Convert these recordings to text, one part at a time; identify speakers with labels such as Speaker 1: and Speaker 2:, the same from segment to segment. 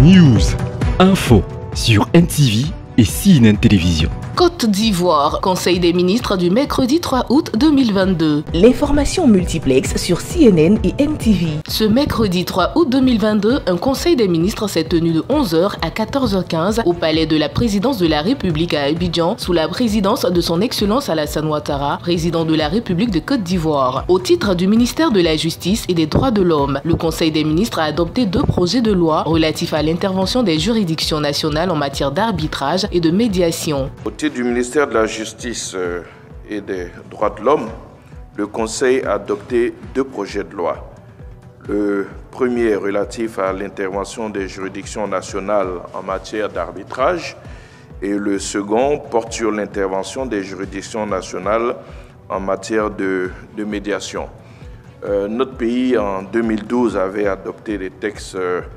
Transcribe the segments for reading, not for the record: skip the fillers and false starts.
Speaker 1: News, info sur NTV et CNN Télévision.
Speaker 2: Côte d'Ivoire, Conseil des ministres du mercredi 3 août 2022.
Speaker 3: L'information multiplex sur CNN et NTV.
Speaker 2: Ce mercredi 3 août 2022, un Conseil des ministres s'est tenu de 11h à 14h15 au palais de la présidence de la République à Abidjan, sous la présidence de son Excellence Alassane Ouattara, président de la République de Côte d'Ivoire. Au titre du ministère de la Justice et des Droits de l'Homme, le Conseil des ministres a adopté 2 projets de loi relatifs à l'intervention des juridictions nationales en matière d'arbitrage et de médiation.
Speaker 4: Au titre du ministère de la Justice et des Droits de l'Homme, le Conseil a adopté 2 projets de loi. Le premier est relatif à l'intervention des juridictions nationales en matière d'arbitrage et le second porte sur l'intervention des juridictions nationales en matière de médiation. Notre pays, en 2012, avait adopté des textes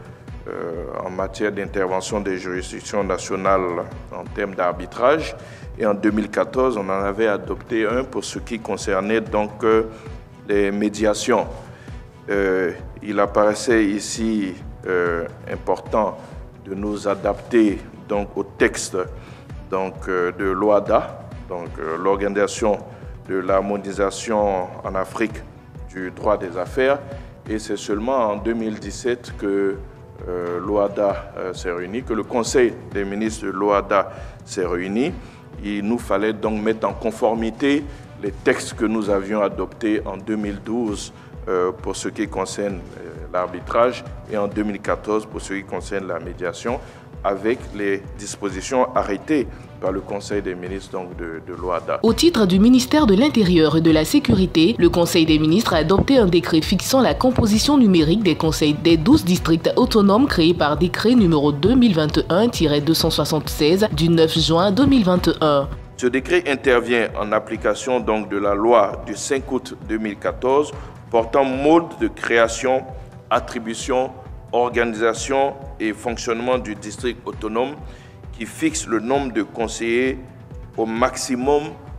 Speaker 4: en matière d'intervention des juridictions nationales en termes d'arbitrage. Et en 2014, on en avait adopté un pour ce qui concernait donc les médiations. Il apparaissait ici important de nous adapter donc au texte donc de l'OHADA, donc l'Organisation de l'harmonisation en Afrique du droit des affaires. Et c'est seulement en 2017 que l'OHADA s'est réuni, que le Conseil des ministres de l'OHADA s'est réuni. Il nous fallait donc mettre en conformité les textes que nous avions adoptés en 2012 pour ce qui concerne l'arbitrage et en 2014 pour ce qui concerne la médiation, avec les dispositions arrêtées par le Conseil des ministres donc de l'OHADA.
Speaker 2: Au titre du ministère de l'Intérieur et de la Sécurité, le Conseil des ministres a adopté un décret fixant la composition numérique des conseils des 12 districts autonomes créés par décret numéro 2021-276 du 9 juin 2021.
Speaker 4: Ce décret intervient en application donc de la loi du 5 août 2014 portant mode de création, attribution, organisation et fonctionnement du district autonome qui fixe le nombre de conseillers au maximum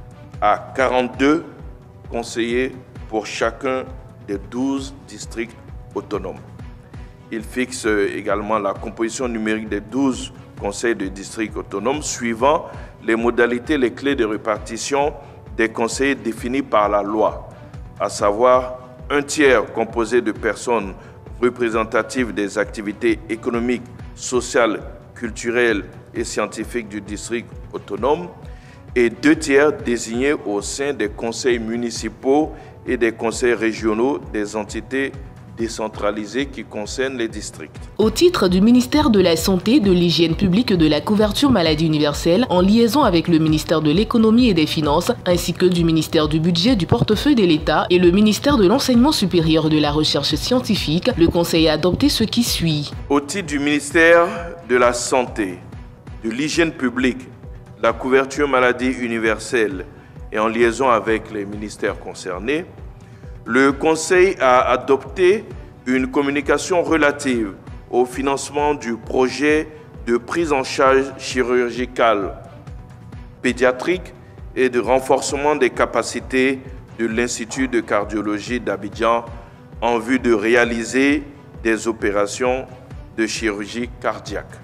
Speaker 4: à 42 conseillers pour chacun des 12 districts autonomes. Il fixe également la composition numérique des 12 conseils de districts autonomes suivant les modalités, les clés de répartition des conseillers définis par la loi, à savoir un tiers composé de personnes représentatives des activités économiques, sociales, culturelles et scientifiques du district autonome et 2 tiers désignés au sein des conseils municipaux et des conseils régionaux des entités décentralisées qui concernent les districts.
Speaker 2: Au titre du ministère de la Santé, de l'Hygiène publique et de la couverture maladie universelle, en liaison avec le ministère de l'Économie et des Finances, ainsi que du ministère du Budget, du portefeuille de l'État et le ministère de l'Enseignement supérieur et de la Recherche scientifique, le Conseil a adopté ce qui suit.
Speaker 4: Au titre du ministère de la Santé, de l'Hygiène publique, de la couverture maladie universelle et en liaison avec les ministères concernés, le Conseil a adopté une communication relative au financement du projet de prise en charge chirurgicale pédiatrique et de renforcement des capacités de l'Institut de cardiologie d'Abidjan en vue de réaliser des opérations de chirurgie cardiaque.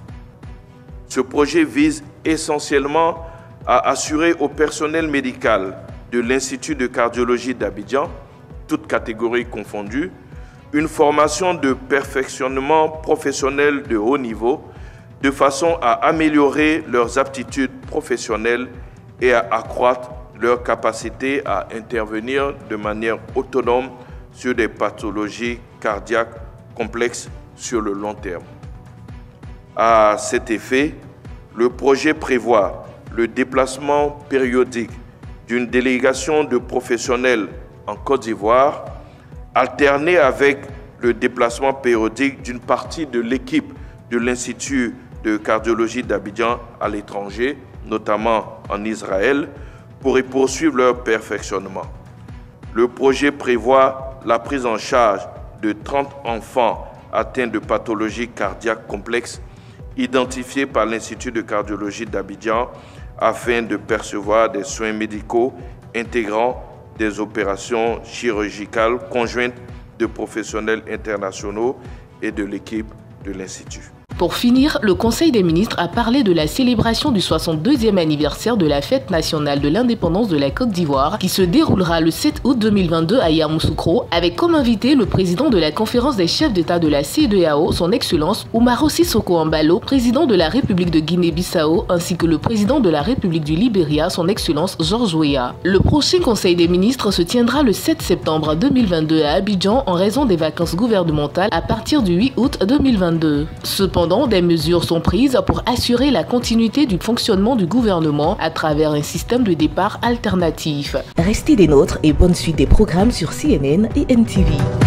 Speaker 4: Ce projet vise essentiellement à assurer au personnel médical de l'Institut de cardiologie d'Abidjan, toutes catégories confondues, une formation de perfectionnement professionnel de haut niveau, de façon à améliorer leurs aptitudes professionnelles et à accroître leur capacité à intervenir de manière autonome sur des pathologies cardiaques complexes sur le long terme. À cet effet, le projet prévoit le déplacement périodique d'une délégation de professionnels en Côte d'Ivoire, alterné avec le déplacement périodique d'une partie de l'équipe de l'Institut de cardiologie d'Abidjan à l'étranger, notamment en Israël, pour y poursuivre leur perfectionnement. Le projet prévoit la prise en charge de 30 enfants atteints de pathologies cardiaques complexes identifiés par l'Institut de cardiologie d'Abidjan afin de percevoir des soins médicaux intégrant des opérations chirurgicales conjointes de professionnels internationaux et de l'équipe de l'Institut.
Speaker 2: Pour finir, le Conseil des ministres a parlé de la célébration du 62e anniversaire de la fête nationale de l'indépendance de la Côte d'Ivoire qui se déroulera le 7 août 2022 à Yamoussoukro avec comme invité le président de la conférence des chefs d'État de la CEDEAO, son Excellence Umaro Sissoko Embalo, président de la République de Guinée-Bissau ainsi que le président de la République du Libéria, son Excellence George Weah. Le prochain Conseil des ministres se tiendra le 7 septembre 2022 à Abidjan en raison des vacances gouvernementales à partir du 8 août 2022. Cependant, des mesures sont prises pour assurer la continuité du fonctionnement du gouvernement à travers un système de départ alternatif.
Speaker 3: Restez des nôtres et bonne suite des programmes sur CNN et NTV.